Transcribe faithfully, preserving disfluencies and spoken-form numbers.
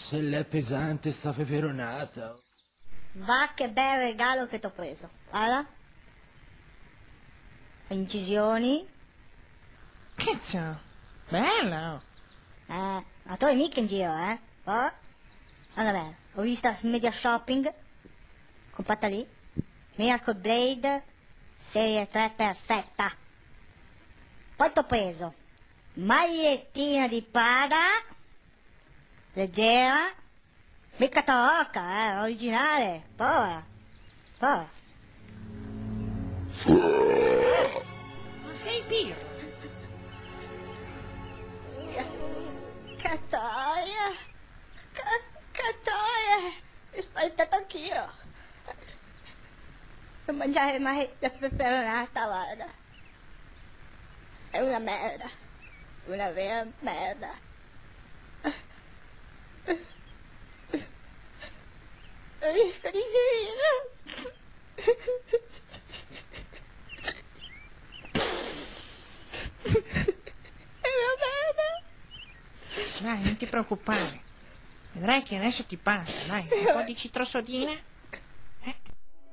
se l'è pesante sta peperonata. Va che bel regalo che t'ho preso. Guarda. Incisioni. Cazzo, bello. Eh, ma tu hai mica in giro, eh? Oh. Allora, bene, ho visto Media Shopping, comprata lì, Miracle Blade, serie tre perfetta. Poi t'ho preso magliettina di Prada, leggera, mica tarocca, eh, originale, povera, povera. Ma sei birro? Catoia, catoia, mi spaventato anch'io. Non mangiare mai la peperonata, guarda. È una merda, una vera merda. Non riesco a digerire. È una merda. Dai, non ti preoccupare. Vedrai che adesso ti passa, dai. Un po' di citrosodina.